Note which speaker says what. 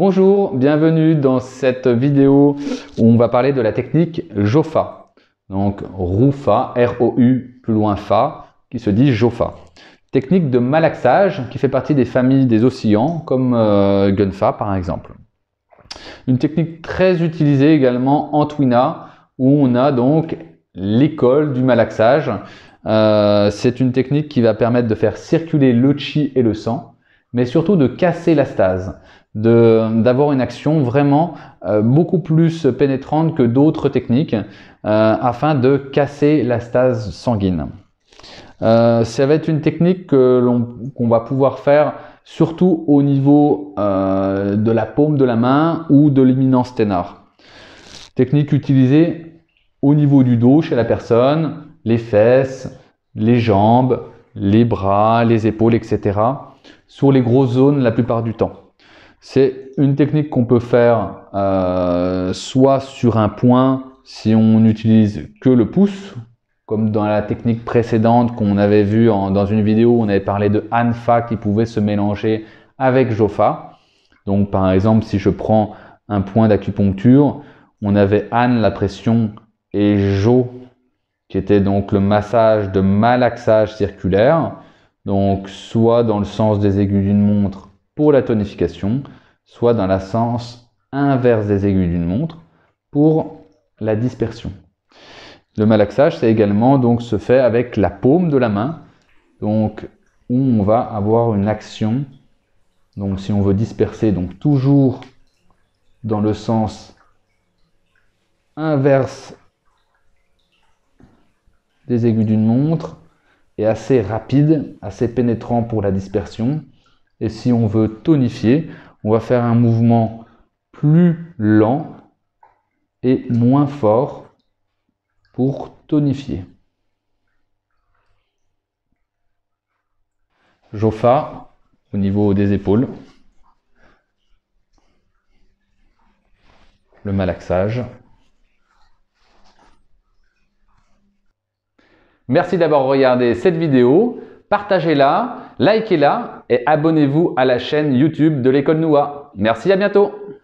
Speaker 1: Bonjour, bienvenue dans cette vidéo où on va parler de la technique JOFA. Donc RUFA, R-O-U, plus loin FA, qui se dit JOFA. Technique de malaxage qui fait partie des familles des oscillants comme Gunfa par exemple. Une technique très utilisée également en Twina où on a donc l'école du malaxage. C'est une technique qui va permettre de faire circuler le chi et le sang, mais surtout de casser la stase, d'avoir une action vraiment beaucoup plus pénétrante que d'autres techniques afin de casser la stase sanguine. Ça va être une technique qu'on va pouvoir faire surtout au niveau de la paume de la main ou de l'éminence ténare. Technique utilisée au niveau du dos chez la personne, les fesses, les jambes, les bras, les épaules, etc. sur les grosses zones la plupart du temps. C'est une technique qu'on peut faire soit sur un point si on n'utilise que le pouce, comme dans la technique précédente qu'on avait vue dans une vidéo où on avait parlé de Hanfa qui pouvait se mélanger avec Jofa. Donc par exemple, si je prends un point d'acupuncture, on avait Han, la pression, et Jo, qui était donc le massage de malaxage circulaire. Donc soit dans le sens des aiguilles d'une montre pour la tonification, soit dans le sens inverse des aiguilles d'une montre pour la dispersion. Le malaxage, c'est également donc se fait avec la paume de la main, donc où on va avoir une action. Donc si on veut disperser, donc toujours dans le sens inverse des aiguilles d'une montre, et assez rapide, assez pénétrant pour la dispersion. Et si on veut tonifier, on va faire un mouvement plus lent et moins fort pour tonifier. Jofa au niveau des épaules. Le malaxage. Merci d'avoir regardé cette vidéo. Partagez-la, likez-la et abonnez-vous à la chaîne YouTube de l'école Noua. Merci, à bientôt.